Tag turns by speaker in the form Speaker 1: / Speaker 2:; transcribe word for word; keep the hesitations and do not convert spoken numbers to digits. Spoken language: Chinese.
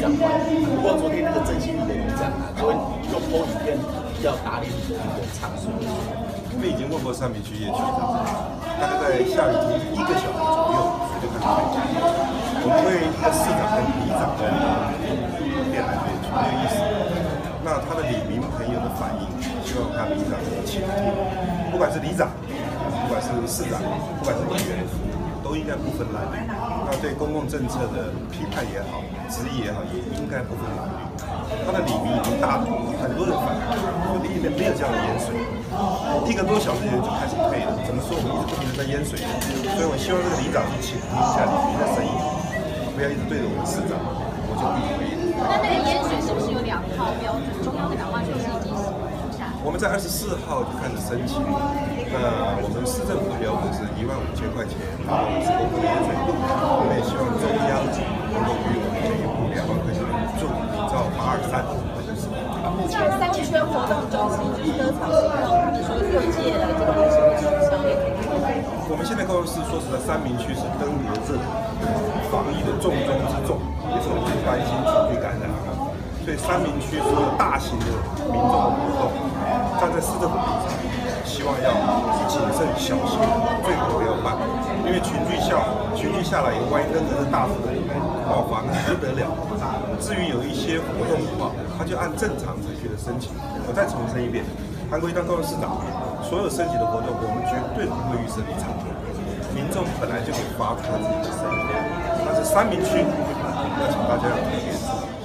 Speaker 1: 相关。不过昨天那个郑兴里的里长啊，就有播影片要打脸你的一个场所。
Speaker 2: 我们已经问过三民区叶区长，大概在下雨天一个小时左右，就开始退假。我们会一个市长跟里长的变来变去，没有意思。那他的里民朋友的反应，希望他里长能够倾听，不管是里长，不管是市长，不管是议员，都应该不分蓝绿。那对公共政策的批判也好，质疑也好，也应该不分蓝绿。他的里民已经大多，很多人反映，说里面没有这样的淹水，一个多小时就开始退了。怎么说？我们一直不停的在淹水，所以我希望这个里长去倾听一下里民的声音，不要一直对着我们市长，我就不以为意。
Speaker 3: 那那个淹水是不是有两套标准？中央的两万就是已经下来。
Speaker 2: 我们在二十四号就开始申请，那我们市政府的标准是一万五千块钱，然后是公共淹水路，我们也希望中央能够给我们这一步两万块钱的补助，照八二三。
Speaker 3: 像三民区活动中心就是割草行动，他们说六届的这个历史的取消也可以看。
Speaker 2: 我们现在高雄市说实在，三民区是登革热防疫的重中之重，也是我们最关心群聚感染。所以三民区所有大型的民众的活动，站在市政府立场，希望要谨慎小心，最好不要办，因为群聚下群聚下来以后，万一登革热大幅的爆发，那不得了。至于有一些活动的话，他就按正常程序的申请。我再重申一遍，韩国瑜当高雄市长，所有申请的活动，我们绝对不会预设立场。民众本来就可以发出他自己的声音，但是三民区要请大家要特别注意。